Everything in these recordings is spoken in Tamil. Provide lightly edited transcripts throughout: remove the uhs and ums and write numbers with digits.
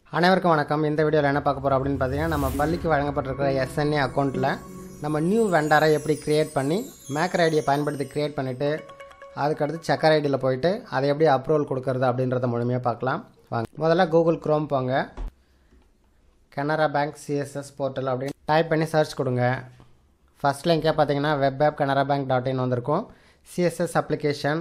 அனைவருக்கும் வணக்கம். இந்த வீடியோவில் என்ன பார்க்க போகிறோம் அப்படின்னு பார்த்தீங்கன்னா, நம்ம பள்ளிக்கு வழங்கப்பட்டிருக்கிற எஸ்என்ஏ அக்கௌண்ட்டில் நம்ம நியூ வெண்டாரை எப்படி க்ரியேட் பண்ணி மேக்கர் ஐடியை பயன்படுத்தி க்ரியேட் பண்ணிவிட்டு அதுக்கடுத்து செக்கர் ஐடியில் போயிட்டு அதை எப்படி அப்ரூவல் கொடுக்கறது அப்படின்றத முழுமையாக பார்க்கலாம் வாங்க. முதல்ல கூகுள் க்ரோம் போங்க, கனரா பேங்க் CSIS போர்ட்டல் அப்படின்னு டைப் பண்ணி சர்ச் கொடுங்க. ஃபஸ்ட் லிங்கே பார்த்தீங்கன்னா web.canarabank.in வந்திருக்கும். CSIS அப்ளிகேஷன்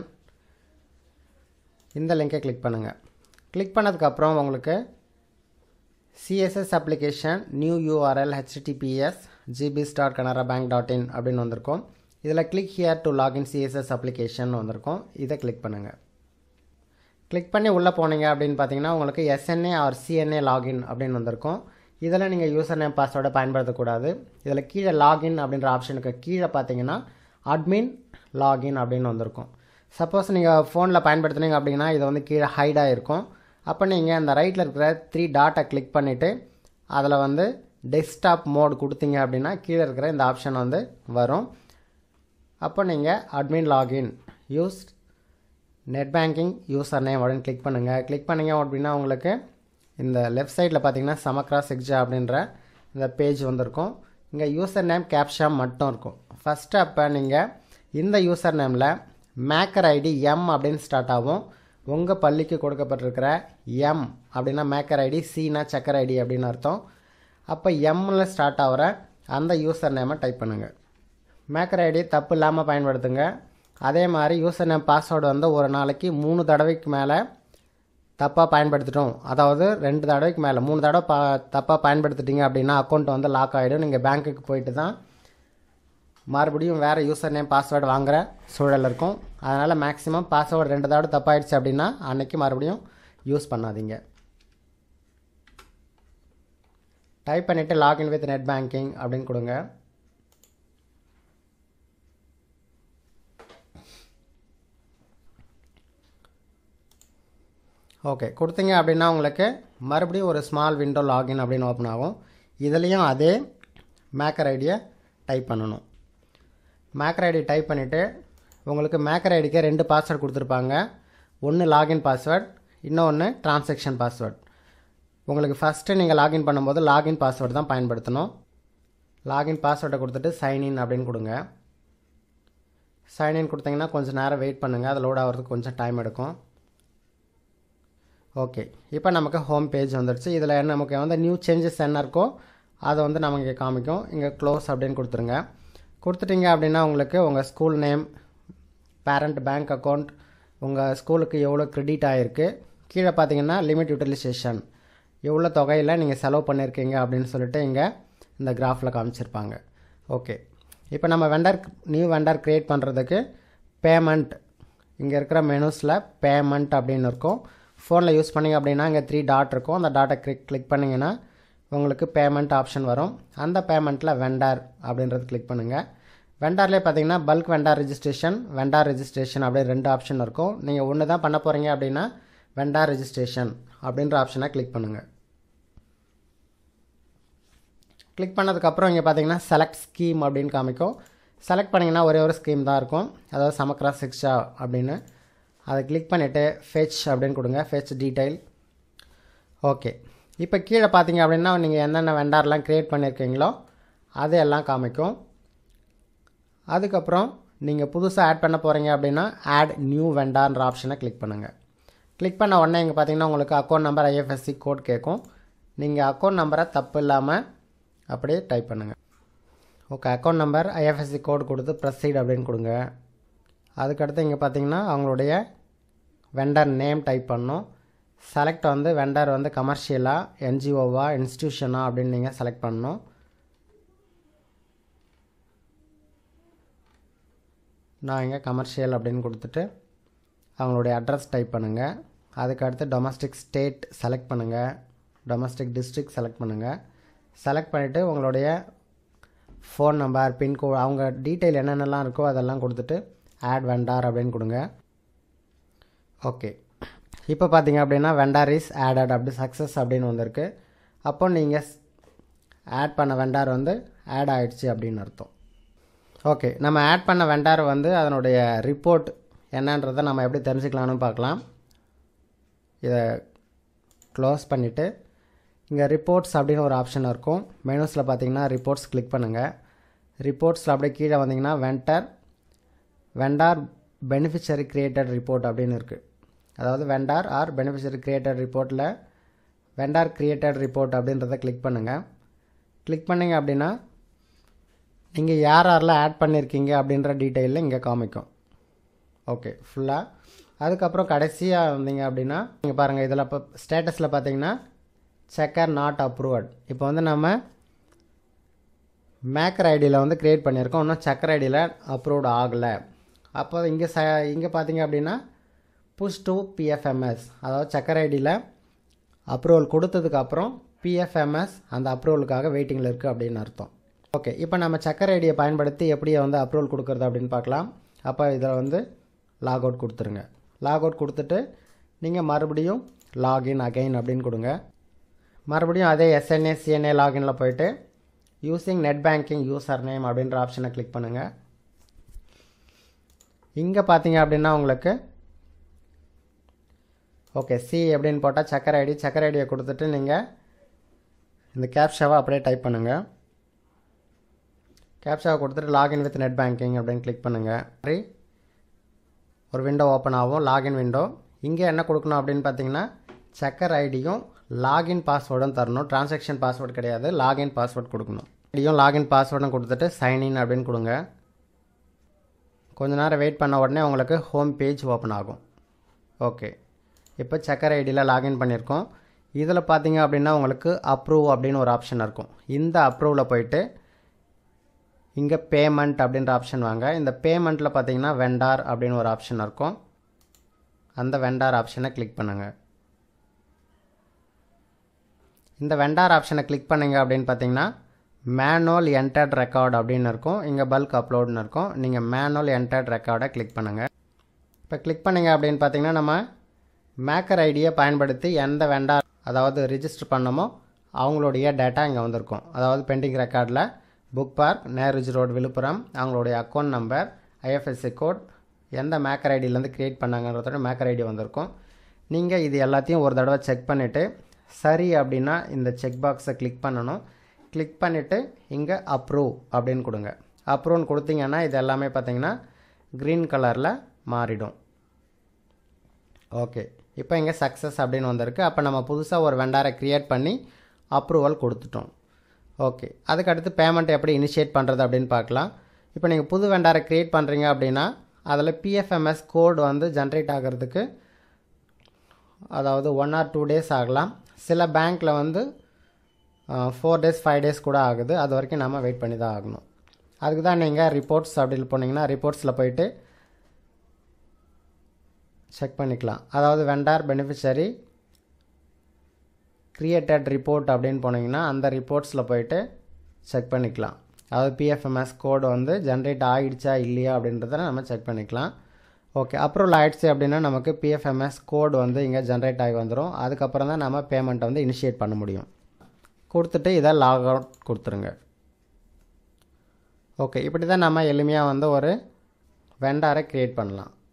இந்த லிங்கை கிளிக் பண்ணுங்கள். கிளிக் பண்ணதுக்கப்புறம் உங்களுக்கு CSIS application new URL https gbs.canarabank.in அப்படின்னு வந்திருக்கும். இதில் click here to login CSIS application வந்திருக்கும். இதை கிளிக் பண்ணுங்கள். கிளிக் பண்ணி உள்ளே போனீங்க அப்படின்னு பார்த்தீங்கன்னா உங்களுக்கு SNA ஆர் CNA லாகின் அப்படின்னு வந்திருக்கும். இதில் நீங்கள் யூசர் நேம் பாஸ்வேர்டை பயன்படுத்தக்கூடாது. இதில் கீழே லாகின் அப்படின்ற ஆப்ஷனுக்கு கீழே பார்த்தீங்கன்னா அட்மின் லாகின் அப்படின்னு வந்திருக்கும். சப்போஸ் நீங்கள் ஃபோனில் பயன்படுத்துனீங்க அப்படின்னா இதை வந்து கீழே ஹைடாக இருக்கும். அப்போ நீங்கள் அந்த ரைட்டில் இருக்கிற 3 டாட்டை கிளிக் பண்ணிவிட்டு அதில் வந்து டெஸ்க்டாப் மோட் கொடுத்தீங்க அப்படின்னா கீழே இருக்கிற இந்த ஆப்ஷன் வந்து வரும். அப்போ நீங்கள் admin login use net banking user name அப்படின்னு கிளிக் பண்ணுங்கள். கிளிக் பண்ணிங்க அப்படின்னா உங்களுக்கு இந்த லெஃப்ட் சைடில் பார்த்தீங்கன்னா சமக்ராஸ் எக்ஸா அப்படின்ற இந்த பேஜ் வந்திருக்கும். இங்கே யூசர் நேம் கேப்ஷா மட்டும் இருக்கும். ஃபஸ்ட்டு அப்போ நீங்கள் இந்த யூசர் நேமில் மேக்கர் ஐடி எம் அப்படின்னு ஸ்டார்ட் ஆகும். உங்கள் பள்ளிக்கு கொடுக்கப்பட்டிருக்கிற எம் அப்படின்னா மேக்கர் ஐடி, சினா செக்கர் ஐடி அப்படின்னு அர்த்தம். அப்போ எம்மில் ஸ்டார்ட் ஆகிற அந்த யூசர் நேமை டைப் பண்ணுங்கள். மேக்கர் ஐடி தப்பு இல்லாமல் பயன்படுத்துங்க. அதே மாதிரி யூசர் நேம் பாஸ்வேர்டு வந்து ஒரு நாளைக்கு 3 தடவைக்கு மேலே தப்பாக பயன்படுத்திட்டோம், அதாவது 2 தடவைக்கு மேலே 3 தடவை தப்பாக பயன்படுத்திட்டீங்க அப்படின்னா அக்கௌண்ட் வந்து லாக் ஆகிடும். நீங்கள் பேங்க்குக்கு போயிட்டு தான் மறுபடியும் வேறு யூசர் நேம் பாஸ்வேர்டு வாங்குகிற சூழல் இருக்கும். அதனால் மேக்ஸிமம் பாஸ்வேர்டு 2 தடவை தப்பாயிடுச்சு அப்படின்னா அன்றைக்கி மறுபடியும் யூஸ் பண்ணாதீங்க. டைப் பண்ணிவிட்டு லாகின் வித் நெட் பேங்கிங் அப்படின்னு கொடுங்க. ஓகே கொடுத்தீங்க அப்படின்னா உங்களுக்கு மறுபடியும் ஒரு ஸ்மால் விண்டோ லாகின் அப்படின்னு ஓப்பன் ஆகும். இதுலேயும் அதே மேக்கர் ஐடியை டைப் பண்ணணும். மேக்கர் ஐடி டைப் பண்ணிவிட்டு உங்களுக்கு மேக்கர் ஐடிக்கு 2 பாஸ்வேர்டு கொடுத்துருப்பாங்க. ஒன்று லாகின் பாஸ்வேர்ட், இன்னொன்று ட்ரான்சாக்ஷன் பாஸ்வேர்ட். உங்களுக்கு ஃபஸ்ட்டு நீங்கள் லாகின் பண்ணும்போது லாகின் பாஸ்வேர்டு தான் பயன்படுத்தணும். லாகின் பாஸ்வேர்டை கொடுத்துட்டு சைன்இன் அப்படின்னு கொடுங்க. சைன்இன் கொடுத்தீங்கன்னா கொஞ்சம் நேரம் வெயிட் பண்ணுங்கள், அது லோட் ஆகிறதுக்கு கொஞ்சம் டைம் எடுக்கும். ஓகே இப்போ நமக்கு ஹோம் பேஜ் வந்துடுச்சு. இதில் நமக்கு வந்து நியூ சேஞ்சஸ் என்ன இருக்கோ அதை வந்து நமக்கு இங்கே காமிக்கும். இங்கே க்ளோஸ் அப்படின்னு கொடுத்துருங்க. கொடுத்துட்டிங்க அப்படின்னா உங்களுக்கு உங்கள் school name, parent bank account, உங்கள் ஸ்கூலுக்கு எவ்வளோ கிரெடிட் ஆகிருக்கு, கீழே பார்த்தீங்கன்னா லிமிட் யூட்டிலைசேஷன் எவ்வளோ தொகையில் நீங்கள் செலவு பண்ணியிருக்கீங்க அப்படின்னு சொல்லிட்டு இங்கே இந்த கிராஃபில் காமிச்சிருப்பாங்க. ஓகே இப்போ நம்ம நியூ வெண்டர் க்ரியேட் பண்ணுறதுக்கு பேமெண்ட் இங்கே இருக்கிற மெனுஸில் பேமெண்ட் அப்படின்னு இருக்கும். ஃபோனில் யூஸ் பண்ணிங்க அப்படின்னா இங்கே 3 டாட் இருக்கும். அந்த டாட்டை கிளிக் பண்ணிங்கன்னா உங்களுக்கு பேமெண்ட் ஆப்ஷன் வரும். அந்த பேமெண்ட்டில் வெண்டார் அப்படின்றது கிளிக் பண்ணுங்கள். வெண்டார்லேயே பார்த்தீங்கன்னா பல்க் வெண்டார் ரெஜிஸ்ட்ரேஷன் அப்படின்னு 2 ஆப்ஷன் இருக்கும். நீங்கள் ஒன்று தான் பண்ண போகிறீங்க அப்படின்னா வெண்டார் ரெஜிஸ்ட்ரேஷன் அப்படின்ற ஆப்ஷனை கிளிக் பண்ணுங்கள். கிளிக் பண்ணதுக்கப்புறம் இங்கே பார்த்தீங்கன்னா செலக்ட் ஸ்கீம் அப்படின்னு காமிக்கும். செலக்ட் பண்ணிங்கன்னா ஒரே ஒரு ஸ்கீம் தான் இருக்கும், அதாவது சமக்ராஸ் எக்ஸா அப்படின்னு. அதை கிளிக் பண்ணிவிட்டு ஃபெச் அப்படின்னு கொடுங்க, ஃபெச் டீட்டெயில். ஓகே இப்போ கீழே பார்த்தீங்க அப்படின்னா நீங்கள் என்னென்ன வெண்டார்லாம் க்ரியேட் பண்ணியிருக்கீங்களோ அதையெல்லாம் காமிக்கும். அதுக்கப்புறம் நீங்கள் புதுசாக ஆட் பண்ண போகிறீங்க அப்படின்னா ஆட் நியூ வெண்டார்ன்ற ஆப்ஷனை கிளிக் பண்ணுங்கள். கிளிக் பண்ண உடனே இங்கே பார்த்தீங்கன்னா உங்களுக்கு அக்கௌண்ட் நம்பர் IFSC கோட் கேட்கும். நீங்கள் அக்கௌண்ட் நம்பரை தப்பு இல்லாமல் அப்படியே டைப் பண்ணுங்கள். Okay account number IFSC code கொடுத்து ப்ரொசீட் அப்படின்னு கொடுங்க. அதுக்கடுத்து இங்கே பார்த்தீங்கன்னா அவங்களுடைய வெண்டர் நேம் டைப் பண்ணணும். செலக்ட் வந்து வெண்டர் வந்து கமர்ஷியலாக, NGOவா, இன்ஸ்டியூஷனா அப்படின்னு நீங்கள் செலக்ட் பண்ணணும். நான் இங்கே கமர்ஷியல் அப்படின்னு கொடுத்துட்டு அவங்களுடைய அட்ரஸ் டைப் பண்ணுங்கள். அதுக்கடுத்து டொமஸ்டிக் ஸ்டேட் செலக்ட் பண்ணுங்கள், டொமஸ்டிக் டிஸ்ட்ரிக்ட் செலக்ட் பண்ணுங்கள். செலக்ட் பண்ணிவிட்டு உங்களுடைய ஃபோன் நம்பர், பின்கோட், அவங்க டீட்டெயில் என்னென்னலாம் இருக்கோ அதெல்லாம் கொடுத்துட்டு ஆட் வெண்டார் அப்படின்னு கொடுங்க. ஓகே இப்போ பார்த்தீங்க அப்படின்னா வெண்டார் இஸ் ஆடட் அப்படி சக்ஸஸ் அப்படின்னு வந்திருக்கு. அப்போ நீங்கள் ஆட் பண்ண வெண்டார் வந்து ஆட் ஆகிடுச்சு அப்படின்னு அர்த்தம். ஓகே நம்ம ஆட் பண்ண வெண்டார் வந்து அதனுடைய ரிப்போர்ட் என்னன்றதை நம்ம எப்படி தெரிஞ்சுக்கலான்னு பார்க்கலாம். இதை க்ளோஸ் பண்ணிவிட்டு இங்கே ரிப்போர்ட்ஸ் அப்படின்னு ஒரு ஆப்ஷன் இருக்கும். மெனுஸில் பார்த்தீங்கன்னா ரிப்போர்ட்ஸ் கிளிக் பண்ணுங்கள். ரிப்போர்ட்ஸில் அப்படியே கீழே வந்தீங்கன்னா வெண்டார் பெனிஃபிஷரி கிரியேட்டட் ரிப்போர்ட் அப்படின்னு இருக்குது. அதாவது வெண்டார் ஆர் பெனிஃபிஷரி கிரியேட்டட் ரிப்போர்ட்டில் வெண்டார் கிரியேட்டட் ரிப்போர்ட் அப்படின்றத கிளிக் பண்ணுங்கள். கிளிக் பண்ணிங்க அப்படின்னா நீங்கள் யாரெல்லாம் ஆட் பண்ணியிருக்கீங்க அப்படின்ற டீட்டெயிலில் இங்கே காமிக்கும். ஓகே, ஃபுல்லாக. அதுக்கப்புறம் கடைசியாக வந்தீங்க அப்படின்னா நீங்கள் பாருங்கள், இதில் இப்போ ஸ்டேட்டஸில் பார்த்தீங்கன்னா செக்கர் நாட் அப்ரூவ்ட். இப்போ வந்து நம்ம மேக்கர் ஐடியில் வந்து க்ரியேட் பண்ணியிருக்கோம், இன்னும் செக்கர் ஐடியில் அப்ரூவ்ட் ஆகலை. அப்போ இங்கே பார்த்தீங்க அப்படின்னா புஷ் டு பிஎஃப்எம்எஸ், அதாவது செக்கர் ஐடியில் அப்ரூவல் கொடுத்ததுக்கப்புறம் பிஎஃப்எம்எஸ் அந்த அப்ரூவலுக்காக வெயிட்டிங்கில் இருக்குது அப்படின்னு அர்த்தம். ஓகே, இப்போ நம்ம செக்கர் ஐடியை பயன்படுத்தி எப்படி வந்து அப்ரூவல் கொடுக்குறது அப்படின்னு பார்க்கலாம். அப்போ இதில் வந்து லாக் அவுட் கொடுத்துருங்க. லாக் அவுட் கொடுத்துட்டு நீங்கள் மறுபடியும் லாகின் அகைன் அப்படின்னு கொடுங்க. மறுபடியும் அதே எஸ்என்ஏ சிஎன்ஏ லாகினில் போய்ட்டு using net banking user name அப்படின்ற ஆப்ஷனை கிளிக் பண்ணுங்கள். இங்கே பார்த்தீங்க அப்படின்னா உங்களுக்கு ஓகே சி அப்படின்னு போட்டால் செக்கர் ஐடியை கொடுத்துட்டு நீங்கள் இந்த கேப்ஷாவை அப்படியே டைப் பண்ணுங்கள். கேப்ஷாவை கொடுத்துட்டு லாகின் வித் நெட் பேங்கிங் அப்படின்னு கிளிக் பண்ணுங்கள். சரி, ஒரு விண்டோ ஓப்பன் ஆகும், லாகின் விண்டோ. இங்கே என்ன கொடுக்கணும் அப்படின்னு பார்த்தீங்கன்னா செக்கர் ஐடியும் லாகின் பாஸ்வேர்டும் தரணும். டிரான்சாக்ஷன் பாஸ்வேர்டு கிடையாது, லாகின் பாஸ்வேர்டு கொடுக்கணும். ஐடியும் லாகின் பாஸ்வேர்டும் கொடுத்துட்டு சைன்இன் அப்படின்னு கொடுங்க. கொஞ்ச நேரம் வெயிட் பண்ண உடனே உங்களுக்கு ஹோம் பேஜ் ஓப்பன் ஆகும். ஓகே, இப்போ செக்கர் ஐடியில் லாகின் பண்ணியிருக்கோம். இதில் பார்த்தீங்க அப்படின்னா உங்களுக்கு அப்ரூவ் அப்படின்னு ஒரு ஆப்ஷன் இருக்கும். இந்த அப்ரூவில் போயிட்டு இங்கே பேமெண்ட் அப்படின்ற ஆப்ஷன் வாங்க. இந்த பேமெண்ட்டில் பார்த்தீங்கன்னா வெண்டார் அப்படின்னு ஒரு ஆப்ஷன் இருக்கும். அந்த வெண்டார் ஆப்ஷனை கிளிக் பண்ணுங்கள். இந்த வெண்டார் ஆப்ஷனை கிளிக் பண்ணிங்க அப்படின்னு பார்த்தீங்கன்னா மேனுவல் என்டர்ட் ரெக்கார்டு அப்படின்னு இருக்கும். இங்கே பல்க் அப்லோடுன்னு இருக்கும். நீங்கள் மேனுவல் என்டர்ட் ரெக்கார்டை கிளிக் பண்ணுங்கள். இப்போ கிளிக் பண்ணிங்க அப்படின்னு பார்த்தீங்கன்னா நம்ம மேக்கர் ஐடியை பயன்படுத்தி எந்த வெண்டார் அதாவது ரிஜிஸ்டர் பண்ணமோ அவங்களுடைய டேட்டா இங்கே வந்திருக்கும். அதாவது பெண்டிங் ரெக்கார்டில் book park, Nehruji road, Villupuram, அவங்களுடைய அக்கௌண்ட் நம்பர், ஐஎஃப்எஸ்சி கோட், எந்த மேக்கர் ஐடியிலேருந்து க்ரியேட் பண்ணாங்கன்றதோட மேக்கர் ஐடி வந்திருக்கும். நீங்கள் இது எல்லாத்தையும் ஒரு தடவை செக் பண்ணிவிட்டு சரி அப்படின்னா இந்த செக் பாக்ஸை கிளிக் பண்ணணும். கிளிக் பண்ணிவிட்டு இங்கே அப்ரூவ் அப்படின்னு கொடுங்க. அப்ரூவ்னு கொடுத்தீங்கன்னா இது எல்லாமே பார்த்தீங்கன்னா க்ரீன் கலரில் மாறிடும். ஓகே, இப்போ இங்கே சக்ஸஸ் அப்படின்னு வந்திருக்கு. அப்போ நம்ம புதுசாக ஒரு வெண்டாரை க்ரியேட் பண்ணி அப்ரூவல் கொடுத்துட்டோம். ஓகே, அதுக்கடுத்து பேமெண்ட் எப்படி இனிஷியேட் பண்ணுறது அப்படின்னு பார்க்கலாம். இப்போ நீங்கள் புது வெண்டாரை க்ரியேட் பண்ணுறீங்க அப்படின்னா அதில் பிஎஃப்எம்எஸ் கோடு வந்து ஜென்ரேட் ஆகிறதுக்கு அதாவது 1 or 2 days ஆகலாம். சில பேங்க்கில் வந்து 4 days 5 days கூட ஆகுது. அது வரைக்கும் நம்ம வெயிட் பண்ணி தான் ஆகணும். அதுக்கு தான் நீங்கள் ரிப்போர்ட்ஸ் அப்படின்னு போனீங்கன்னா ரிப்போர்ட்ஸில் போயிட்டு செக் பண்ணிக்கலாம். அதாவது வெண்டார் பெனிஃபிஷரி கிரியேட்டட் ரிப்போர்ட் அப்படின்னு போனீங்கன்னா அந்த ரிப்போர்ட்ஸில் போயிட்டு செக் பண்ணிக்கலாம். அதாவது பிஎஃப்எம்எஸ் கோடு வந்து ஜென்ரேட் ஆகிடுச்சா இல்லையா அப்படின்றத நம்ம செக் பண்ணிக்கலாம். ஓகே, அப்ரூவல் ஆகிடுச்சு அப்படின்னா நமக்கு பிஎஃப்எம்எஸ் கோடு வந்து இங்கே ஜென்ரேட் ஆகி வந்துடும். அதுக்கப்புறம் தான் நம்ம பேமெண்ட்டை வந்து இனிஷியேட் பண்ண முடியும். கொடுத்துட்டு இதை லாக் அவுட் கொடுத்துருங்க. ஓகே, இப்படி தான் நம்ம எளிமையாக வந்து ஒரு வெண்டாரை க்ரியேட் பண்ணலாம்.